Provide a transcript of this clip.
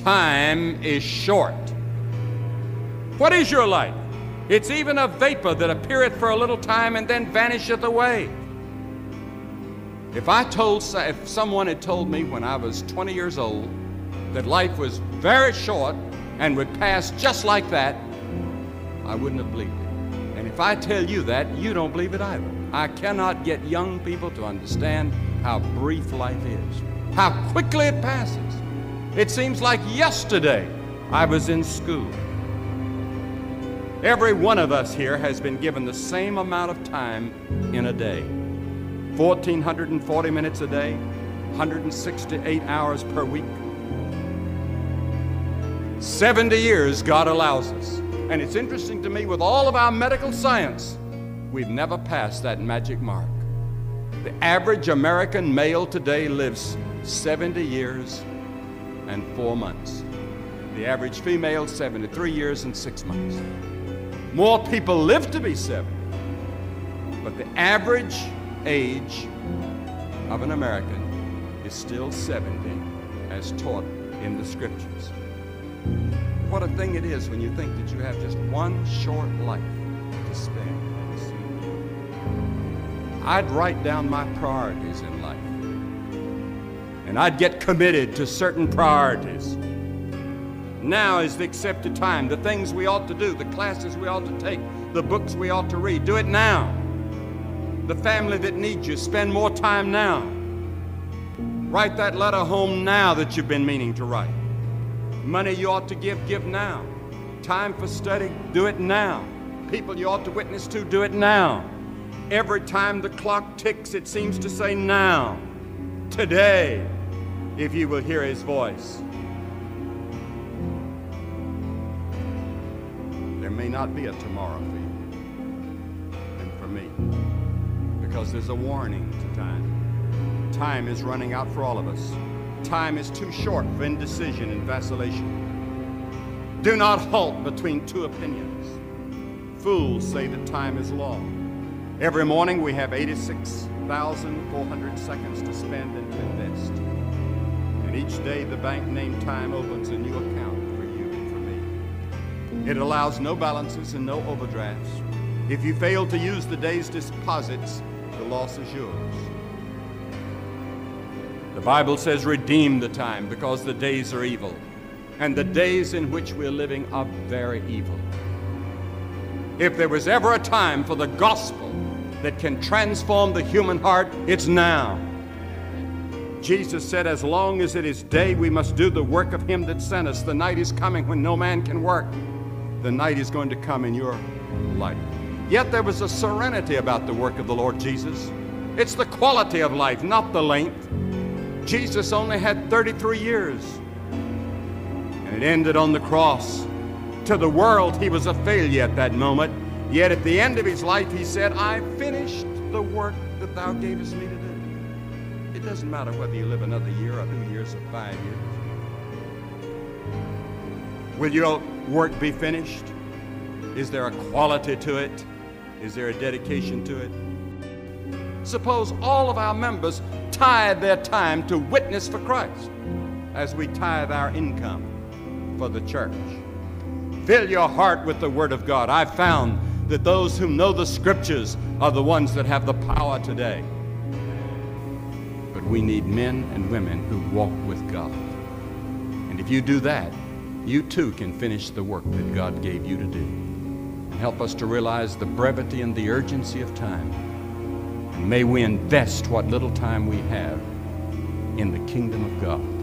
Time is short. What is your life? It's even a vapor that appeareth for a little time and then vanisheth away. If someone had told me when I was 20 years old that life was very short and would pass just like that, I wouldn't have believed it. And if I tell you that, you don't believe it either. I cannot get young people to understand how brief life is, how quickly it passes. It seems like yesterday I was in school. Every one of us here has been given the same amount of time in a day. 1,440 minutes a day, 168 hours per week. 70 years God allows us. And it's interesting to me, with all of our medical science, we've never passed that magic mark. The average American male today lives 70 years and 4 months. The average female, 73 years and 6 months. More people live to be 70, but the average age of an American is still 70, as taught in the scriptures. What a thing it is when you think that you have just one short life to spend. I'd write down my priorities in life, and I'd get committed to certain priorities. Now is the accepted time. The things we ought to do, the classes we ought to take, the books we ought to read, do it now. The family that needs you, spend more time now. Write that letter home now that you've been meaning to write. Money you ought to give now. Time for study, do it now. People you ought to witness to, do it now. Every time the clock ticks, it seems to say now. Today, if you will hear his voice. There may not be a tomorrow for you and for me, because there's a warning to time. Time is running out for all of us. Time is too short for indecision and vacillation. Do not halt between two opinions. Fools say that time is long. Every morning we have 86,400 seconds to spend and to invest. And each day the bank named time opens a new account for you and for me. It allows no balances and no overdrafts. If you fail to use the day's deposits, the loss is yours. The Bible says, redeem the time, because the days are evil. And the days in which we're living are very evil. If there was ever a time for the gospel that can transform the human heart, it's now. Jesus said, as long as it is day, we must do the work of him that sent us. The night is coming when no man can work. The night is going to come in your life. Yet there was a serenity about the work of the Lord Jesus. It's the quality of life, not the length. Jesus only had 33 years, and it ended on the cross. To the world, he was a failure at that moment. Yet at the end of his life, he said, I finished the work that thou gavest me to do. It doesn't matter whether you live another year or 2 years or 5 years. Will your work be finished? Is there a quality to it? Is there a dedication to it? Suppose all of our members tithe their time to witness for Christ as we tithe our income for the church. Fill your heart with the Word of God. I've found that those who know the Scriptures are the ones that have the power today. But we need men and women who walk with God. And if you do that, you too can finish the work that God gave you to do. And help us to realize the brevity and the urgency of time. And may we invest what little time we have in the kingdom of God.